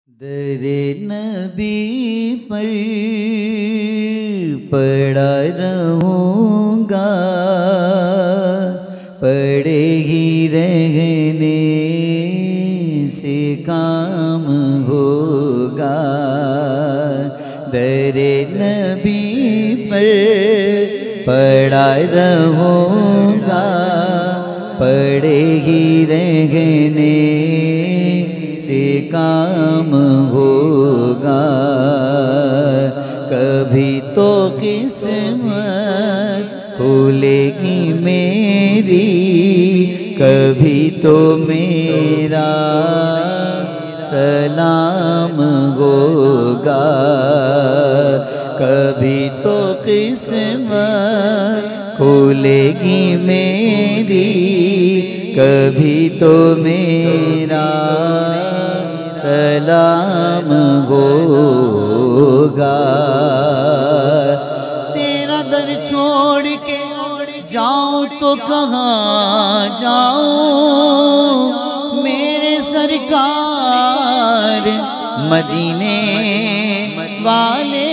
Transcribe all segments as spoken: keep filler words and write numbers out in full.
در نبی پر پڑا رہوں گا، پڑے ہی رہنے سے کام ہوگا۔ در نبی پر پڑا رہوں گا، پڑے ہی رہنے سے کام ہوگا۔ کبھی تو قسمت کھلے گی میری، کبھی تو میرا سلام ہوگا۔ کبھی تو قسمت کھلے گی میری، کبھی تو میرا سلام ہوگا۔ تیرا در چھوڑ کے جاؤں تو کہاں جاؤں، میرے سرکار مدینے والے۔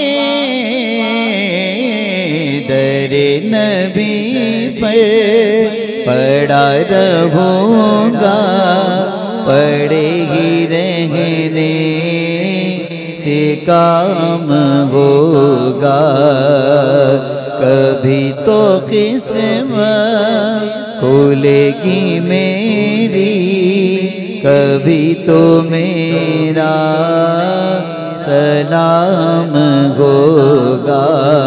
در نبی پر پڑا رہوں گا، پڑے ہی رہنے سے کام ہوگا۔ کبھی تو قسمت کھلے گی میری، کبھی تو میرا سلام ہوگا۔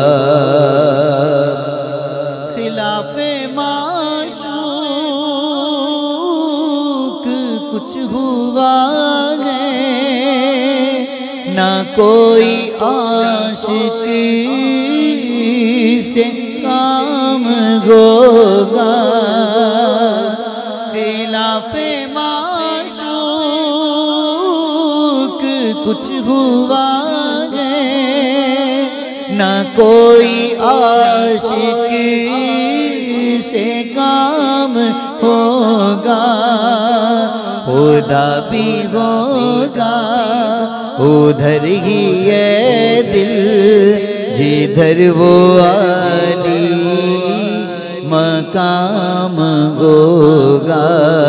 خلاف معشوق کچھ ہوا ہے، نہ کوئی عاشق سے کام ہوگا۔ خلاف معشوق کچھ ہوا ہے، نہ کوئی عاشق سے کام ہوگا۔ خدا بھی ہوگا ادھر ہی ہے دل، جدھر وہ عالی مقام ہوگا۔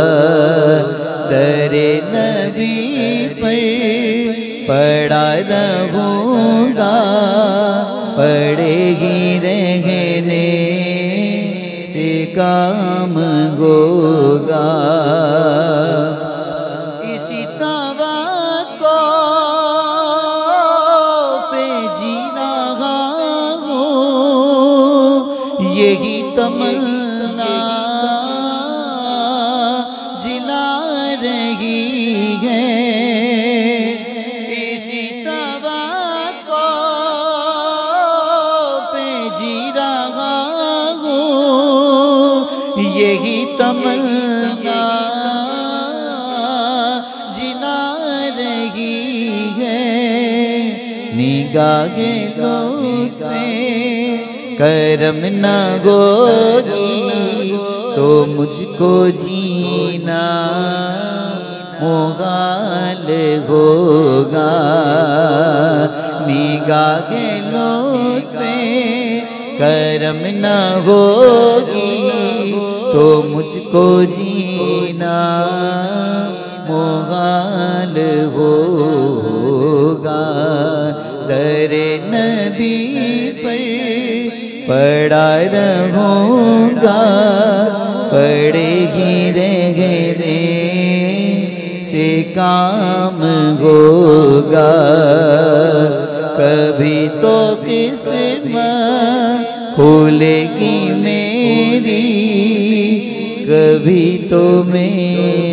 در نبی پر پڑا رہوں گا، پڑے ہی رہنے سے کام ہوگا۔ اسی توقع پہ جی رہا ہوں، یہی تمنا جلا رہی ہے۔ اسی توقع پہ جی رہا ہوں، یہی تمنا جلا رہی ہے۔ نگاہ لطف کرم نہ ہوگی تو مجھ کو جینا محال ہوگا۔ نگاہ لطف کرم نہ ہوگی تو مجھ کو جینا محال ہوگا۔ در نبی پر پڑا رہوں گا، پڑے ہی رہنے سے کام ہوگا۔ کبھی تو قسمت کھلے گی میری، کبھی تو میرا